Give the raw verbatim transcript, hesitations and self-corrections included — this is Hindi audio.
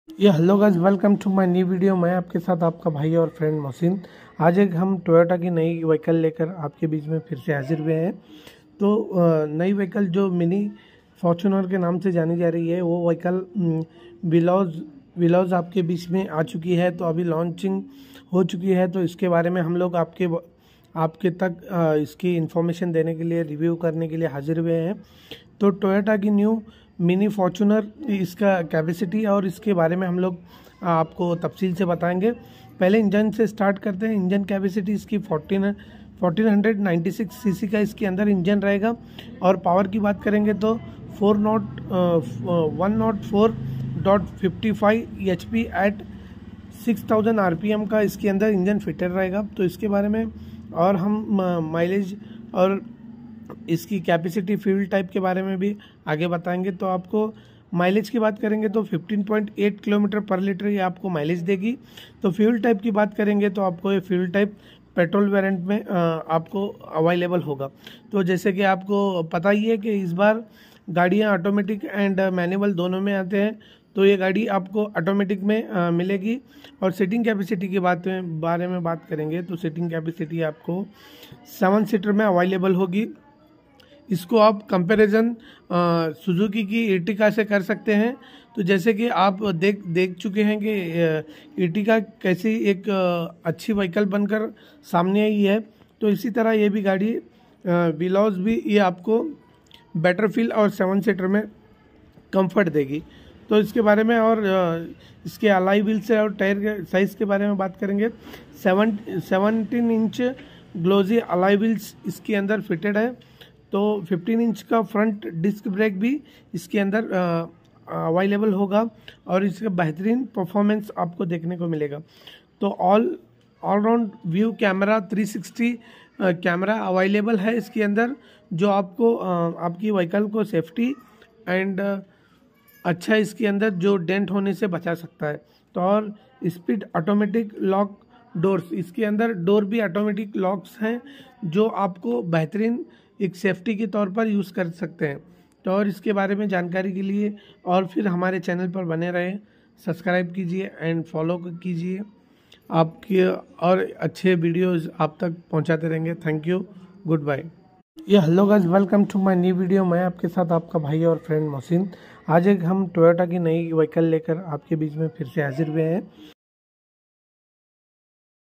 ये hello guys, welcome to my new video. मैं आपके साथ आपका भाई और फ्रेंड मोहसिन। आज एक हम टोयोटा की नई व्हीकल लेकर आपके बीच में फिर से हाजिर हुए हैं। तो अ, नई व्हीकल जो मिनी फॉर्च्यूनर के नाम से जानी जा रही है, वो व्हीकल विलॉज विलॉज आपके बीच में आ चुकी है। तो अभी लॉन्चिंग हो चुकी है, तो इसके बारे में हम लोग आपके आपके तक अ, इसकी इन्फॉर्मेशन देने के लिए, रिव्यू करने के लिए हाजिर हुए हैं। तो टोयोटा की न्यू मिनी फॉर्च्यूनर, इसका कैपेसिटी और इसके बारे में हम लोग आपको तफसील से बताएंगे। पहले इंजन से स्टार्ट करते हैं। इंजन कैपेसिटी इसकी fourteen fourteen hundred ninety six C C का इसके अंदर इंजन रहेगा। और पावर की बात करेंगे तो four naught one naught four dot fifty five H P eight six thousand R P M का इसके अंदर इंजन फिटेड रहेगा। तो इसके बारे में और हम माइलेज और इसकी कैपेसिटी, फ्यूल टाइप के बारे में भी आगे बताएंगे। तो आपको माइलेज की बात करेंगे तो फिफ्टीन पॉइंट एट किलोमीटर पर लीटर ये आपको माइलेज देगी। तो फ्यूल टाइप की बात करेंगे तो आपको ये फ्यूल टाइप पेट्रोल वेरिएंट में आपको अवेलेबल होगा। तो जैसे कि आपको पता ही है कि इस बार गाड़ियाँ ऑटोमेटिक एंड मैनुअल दोनों में आते हैं। तो ये गाड़ी आपको ऑटोमेटिक में आ, मिलेगी। और सीटिंग कैपेसिटी की बात में बारे में बात करेंगे तो सीटिंग कैपेसिटी आपको सेवन सीटर में अवेलेबल होगी। इसको आप कंपैरिजन सुजुकी की एर्टिगा से कर सकते हैं। तो जैसे कि आप देख देख चुके हैं कि एर्टिगा कैसी एक अच्छी व्हीकल बनकर सामने आई है, तो इसी तरह ये भी गाड़ी विलॉज भी ये आपको बेटर फील और सेवन सीटर में कंफर्ट देगी। तो इसके बारे में और इसके अलाई व्हील से और टायर के साइज़ के बारे में बात करेंगे। Seven seventeen inch glossy alloy wheels इसके अंदर फिटेड है। तो फिफ्टीन इंच का फ्रंट डिस्क ब्रेक भी इसके अंदर अवेलेबल होगा और इसका बेहतरीन परफॉर्मेंस आपको देखने को मिलेगा। तो all all round view camera three sixty camera available है इसके अंदर, जो आपको uh, आपकी व्हीकल को सेफ्टी एंड uh, अच्छा इसके अंदर जो डेंट होने से बचा सकता है। तो और स्पीड ऑटोमेटिक लॉक डोर्स, इसके अंदर डोर भी ऑटोमेटिक लॉक्स हैं, जो आपको बेहतरीन एक सेफ्टी के तौर पर यूज़ कर सकते हैं। तो और इसके बारे में जानकारी के लिए और फिर हमारे चैनल पर बने रहें, सब्सक्राइब कीजिए एंड फॉलो कीजिए। आपके और अच्छे वीडियोस आप तक पहुंचाते रहेंगे। Thank you, good bye. ये hello guys, welcome to my new video. मैं आपके साथ आपका भाई और फ्रेंड मोहसिन। आज एक हम टोयोटा की नई व्हीकल लेकर आपके बीच में फिर से हाजिर हुए हैं।